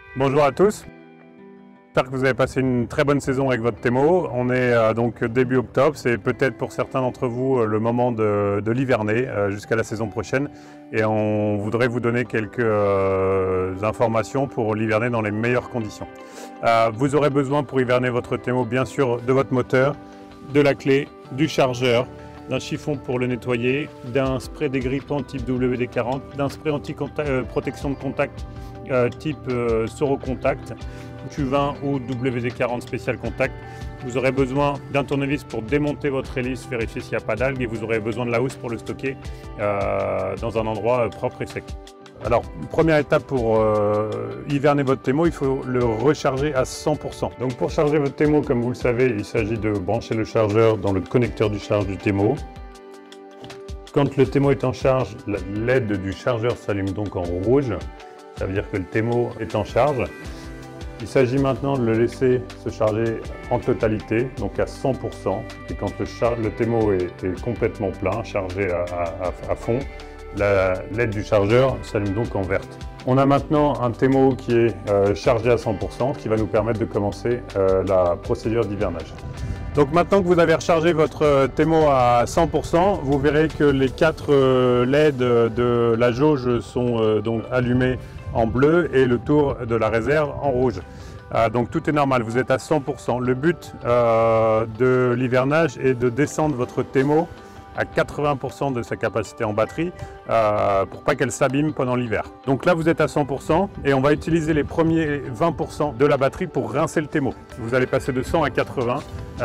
Bonjour à tous, j'espère que vous avez passé une très bonne saison avec votre Temo. On est donc début octobre, c'est peut-être pour certains d'entre vous le moment de l'hiverner jusqu'à la saison prochaine. Et on voudrait vous donner quelques informations pour l'hiverner dans les meilleures conditions. Vous aurez besoin pour hiverner votre Temo bien sûr de votre moteur, de la clé, du chargeur, d'un chiffon pour le nettoyer, d'un spray dégrippant type WD-40, d'un spray anti-protection de contact type Soro Contact, Q20 ou WD-40 spécial contact. Vous aurez besoin d'un tournevis pour démonter votre hélice, vérifier s'il n'y a pas d'algues, et vous aurez besoin de la housse pour le stocker dans un endroit propre et sec. Alors, première étape pour hiverner votre Temo, il faut le recharger à 100%. Donc pour charger votre Temo, comme vous le savez, il s'agit de brancher le chargeur dans le connecteur du charge du Temo. Quand le Temo est en charge, la LED du chargeur s'allume donc en rouge. Ça veut dire que le Temo est en charge. Il s'agit maintenant de le laisser se charger en totalité, donc à 100%. Et quand le Temo est complètement plein, chargé à fond, la LED du chargeur s'allume donc en verte. On a maintenant un Temo qui est chargé à 100%, qui va nous permettre de commencer la procédure d'hivernage. Donc maintenant que vous avez rechargé votre Temo à 100%, vous verrez que les 4 LED de la jauge sont donc allumés en bleu et le tour de la réserve en rouge. Donc tout est normal, vous êtes à 100%. Le but de l'hivernage est de descendre votre Temo à 80% de sa capacité en batterie pour pas qu'elle s'abîme pendant l'hiver. Donc là vous êtes à 100% et on va utiliser les premiers 20% de la batterie pour rincer le Temo. Vous allez passer de 100 à 80.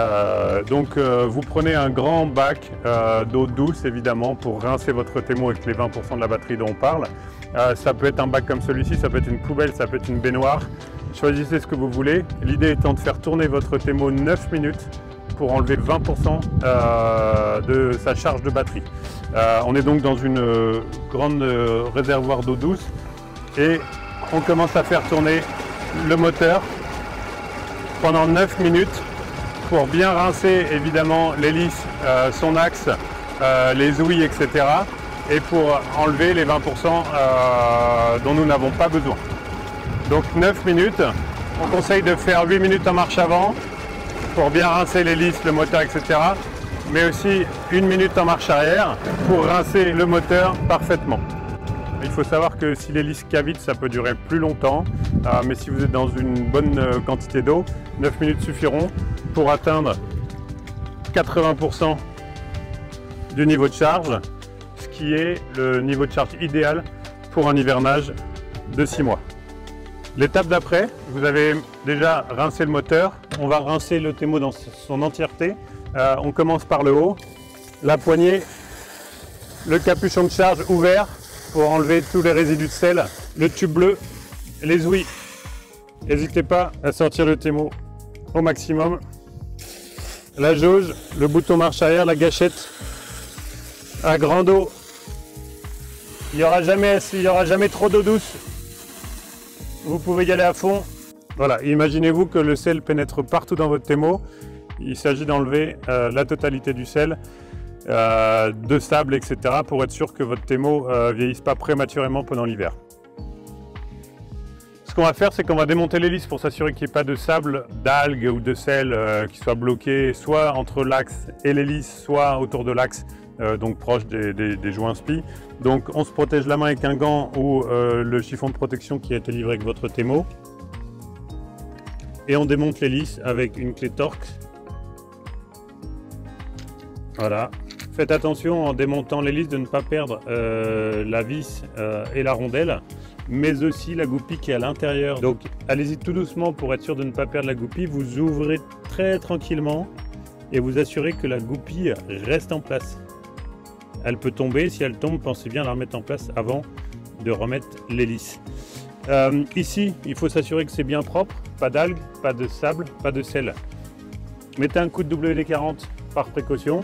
Vous prenez un grand bac d'eau douce évidemment pour rincer votre Temo avec les 20% de la batterie dont on parle. Ça peut être un bac comme celui-ci, ça peut être une poubelle, ça peut être une baignoire. Choisissez ce que vous voulez. L'idée étant de faire tourner votre Temo 9 minutes pour enlever 20% de sa charge de batterie. On est donc dans une grande réservoir d'eau douce et on commence à faire tourner le moteur pendant 9 minutes pour bien rincer évidemment l'hélice, son axe, les ouïes, etc. et pour enlever les 20% dont nous n'avons pas besoin. Donc 9 minutes, on conseille de faire 8 minutes en marche avant pour bien rincer l'hélice, le moteur, etc. Mais aussi 1 minute en marche arrière pour rincer le moteur parfaitement. Il faut savoir que si l'hélice cavite, ça peut durer plus longtemps, mais si vous êtes dans une bonne quantité d'eau, 9 minutes suffiront pour atteindre 80% du niveau de charge, ce qui est le niveau de charge idéal pour un hivernage de 6 mois. L'étape d'après, vous avez déjà rincé le moteur, on va rincer le Temo dans son entièreté. On commence par le haut, la poignée, le capuchon de charge ouvert pour enlever tous les résidus de sel, le tube bleu, les ouïes. N'hésitez pas à sortir le Temo au maximum. La jauge, le bouton marche arrière, la gâchette à grande eau. Il n'y aura jamais trop d'eau douce. Vous pouvez y aller à fond. Voilà, imaginez-vous que le sel pénètre partout dans votre Temo. Il s'agit d'enlever la totalité du sel, de sable, etc. pour être sûr que votre Temo ne vieillisse pas prématurément pendant l'hiver. Ce qu'on va faire, c'est qu'on va démonter l'hélice pour s'assurer qu'il n'y ait pas de sable, d'algues ou de sel qui soit bloqué soit entre l'axe et l'hélice, soit autour de l'axe, donc proche des joints spi. Donc on se protège la main avec un gant ou le chiffon de protection qui a été livré avec votre Temo. Et on démonte l'hélice avec une clé Torx. Voilà. Faites attention en démontant l'hélice de ne pas perdre la vis et la rondelle, mais aussi la goupille qui est à l'intérieur. Donc allez-y tout doucement pour être sûr de ne pas perdre la goupille. Vous ouvrez très tranquillement et vous assurez que la goupille reste en place. Elle peut tomber, si elle tombe, pensez bien à la remettre en place avant de remettre l'hélice. Ici, il faut s'assurer que c'est bien propre, pas d'algues, pas de sable, pas de sel. Mettez un coup de WD-40 par précaution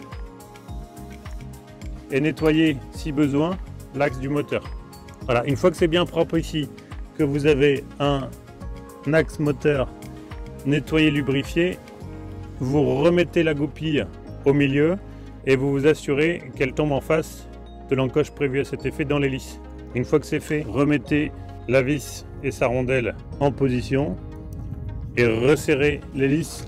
et nettoyez, si besoin, l'axe du moteur. Voilà, une fois que c'est bien propre ici, que vous avez un axe moteur nettoyé, lubrifié, vous remettez la goupille au milieu et vous vous assurez qu'elle tombe en face de l'encoche prévue à cet effet dans l'hélice. Une fois que c'est fait, remettez la vis et sa rondelle en position et resserrer l'hélice.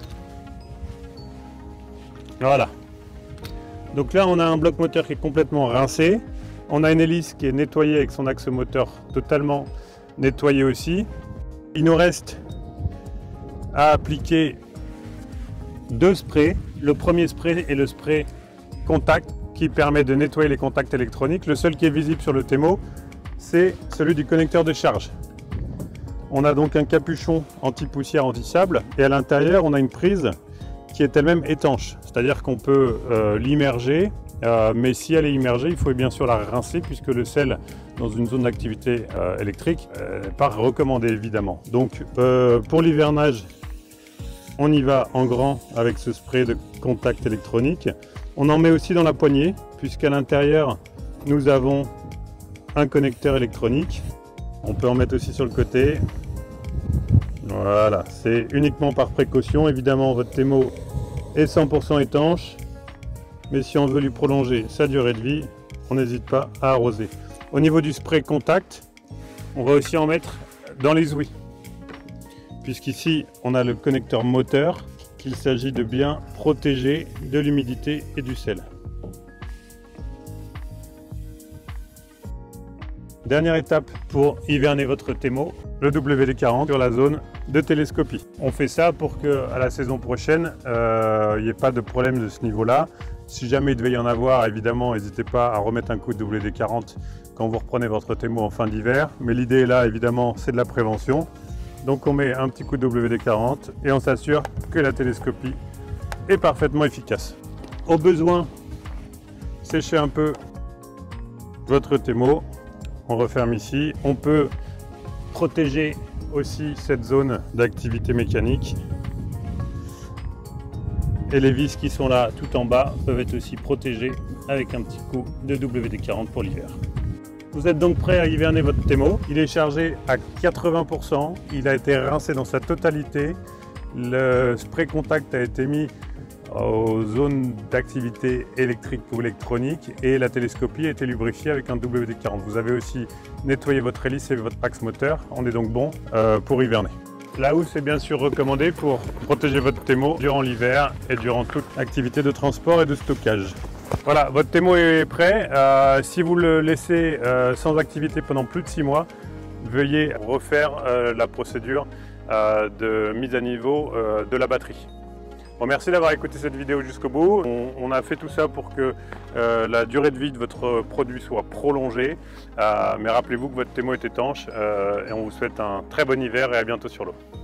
Voilà. Donc là, on a un bloc moteur qui est complètement rincé. On a une hélice qui est nettoyée avec son axe moteur totalement nettoyé aussi. Il nous reste à appliquer deux sprays. Le premier spray est le spray contact qui permet de nettoyer les contacts électroniques. Le seul qui est visible sur le Temo, c'est celui du connecteur de charge. On a donc un capuchon anti-poussière, anti-sable et à l'intérieur, on a une prise qui est elle-même étanche. C'est-à-dire qu'on peut l'immerger, mais si elle est immergée, il faut bien sûr la rincer puisque le sel dans une zone d'activité électrique n'est pas recommandé évidemment. Donc pour l'hivernage, on y va en grand avec ce spray de contact électronique. On en met aussi dans la poignée puisqu'à l'intérieur, nous avons un connecteur électronique. On peut en mettre aussi sur le côté. Voilà, c'est uniquement par précaution. Évidemment, votre Temo est 100% étanche. Mais si on veut lui prolonger sa durée de vie, on n'hésite pas à arroser. Au niveau du spray contact, on va aussi en mettre dans les ouïes. Puisqu'ici, on a le connecteur moteur qu'il s'agit de bien protéger de l'humidité et du sel. Dernière étape pour hiverner votre Temo, le WD-40 sur la zone de télescopie. On fait ça pour qu'à la saison prochaine, il n'y ait pas de problème de ce niveau-là. Si jamais il devait y en avoir, évidemment, n'hésitez pas à remettre un coup de WD-40 quand vous reprenez votre Temo en fin d'hiver. Mais l'idée là, évidemment, c'est de la prévention. Donc on met un petit coup de WD-40 et on s'assure que la télescopie est parfaitement efficace. Au besoin, séchez un peu votre Temo. On referme ici. On peut protéger aussi cette zone d'activité mécanique. Et les vis qui sont là tout en bas peuvent être aussi protégées avec un petit coup de WD-40 pour l'hiver. Vous êtes donc prêt à hiverner votre Temo. Il est chargé à 80%. Il a été rincé dans sa totalité. Le spray contact a été mis aux zones d'activité électrique ou électronique et la télescopie a été lubrifiée avec un WD-40. Vous avez aussi nettoyé votre hélice et votre axe moteur. On est donc bon pour hiverner. La housse est bien sûr recommandée pour protéger votre Temo durant l'hiver et durant toute activité de transport et de stockage. Voilà, votre Temo est prêt. Si vous le laissez sans activité pendant plus de 6 mois, veuillez refaire la procédure de mise à niveau de la batterie. Bon, merci d'avoir écouté cette vidéo jusqu'au bout. On a fait tout ça pour que la durée de vie de votre produit soit prolongée. Mais rappelez-vous que votre Temo est étanche et on vous souhaite un très bon hiver et à bientôt sur l'eau.